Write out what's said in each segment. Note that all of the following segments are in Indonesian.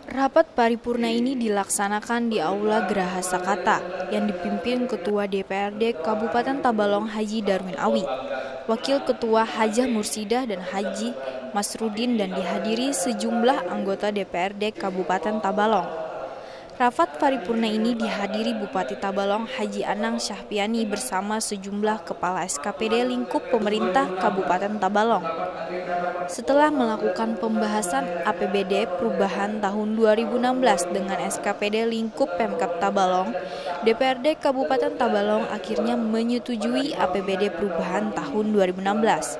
Rapat paripurna ini dilaksanakan di Aula Geraha Sakata yang dipimpin Ketua DPRD Kabupaten Tabalong Haji Darwin Awi, Wakil Ketua Hajah Mursidah dan Haji Masrudin dan dihadiri sejumlah anggota DPRD Kabupaten Tabalong. Rapat paripurna ini dihadiri Bupati Tabalong Haji Anang Syahpiani bersama sejumlah kepala SKPD lingkup pemerintah Kabupaten Tabalong. Setelah melakukan pembahasan APBD perubahan tahun 2016 dengan SKPD lingkup Pemkab Tabalong, DPRD Kabupaten Tabalong akhirnya menyetujui APBD perubahan tahun 2016.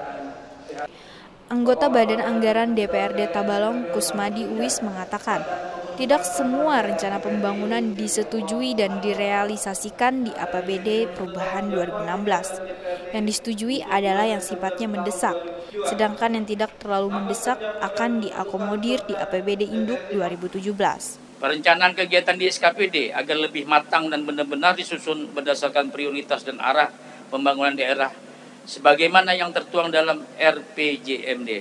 Anggota Badan Anggaran DPRD Tabalong Kusmadi Uwis mengatakan, tidak semua rencana pembangunan disetujui dan direalisasikan di APBD perubahan 2016. Yang disetujui adalah yang sifatnya mendesak, sedangkan yang tidak terlalu mendesak akan diakomodir di APBD Induk 2017. Perencanaan kegiatan di SKPD agar lebih matang dan benar-benar disusun berdasarkan prioritas dan arah pembangunan daerah sebagaimana yang tertuang dalam RPJMD.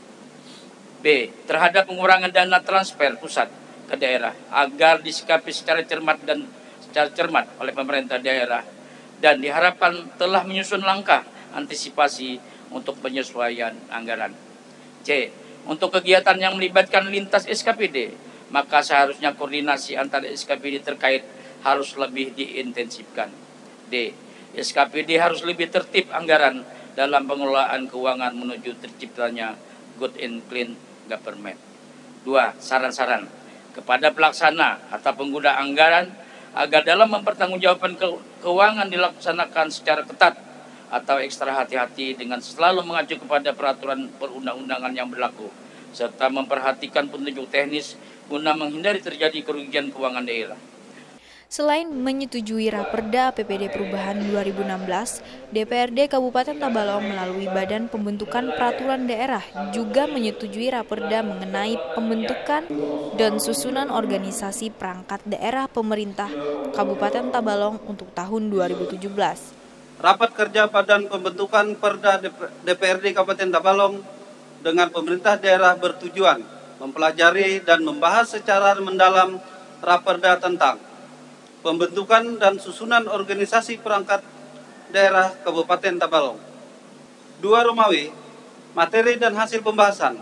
B. Terhadap pengurangan dana transfer pusat ke daerah agar disikapi secara cermat oleh pemerintah daerah dan diharapkan telah menyusun langkah antisipasi untuk penyesuaian anggaran. C. Untuk kegiatan yang melibatkan lintas SKPD, maka seharusnya koordinasi antara SKPD terkait harus lebih diintensifkan. D. SKPD harus lebih tertib anggaran dalam pengelolaan keuangan menuju terciptanya good and clean government. 2. Saran-saran kepada pelaksana atau pengguna anggaran agar dalam mempertanggungjawabkan keuangan dilaksanakan secara ketat atau ekstra hati-hati dengan selalu mengacu kepada peraturan perundang-undangan yang berlaku serta memperhatikan petunjuk teknis guna menghindari terjadi kerugian keuangan daerah. Selain menyetujui Raperda APBD Perubahan 2016, DPRD Kabupaten Tabalong melalui Badan Pembentukan Peraturan Daerah juga menyetujui Raperda mengenai pembentukan dan susunan organisasi perangkat daerah pemerintah Kabupaten Tabalong untuk tahun 2017. Rapat kerja Badan Pembentukan Perda DPRD Kabupaten Tabalong dengan pemerintah daerah bertujuan mempelajari dan membahas secara mendalam Raperda tentang pembentukan dan susunan organisasi perangkat daerah Kabupaten Tabalong. 2 Romawi, materi dan hasil pembahasan.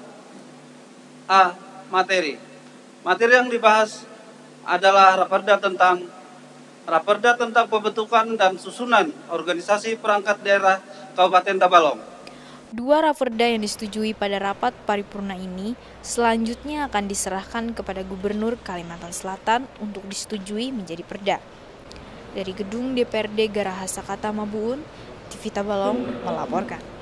A. Materi. Materi yang dibahas adalah Raperda tentang pembentukan dan susunan organisasi perangkat daerah Kabupaten Tabalong. 2 Raperda yang disetujui pada rapat paripurna ini selanjutnya akan diserahkan kepada Gubernur Kalimantan Selatan untuk disetujui menjadi perda. Dari Gedung DPRD Geraha Sakata Mabuun, TV Tabalong melaporkan.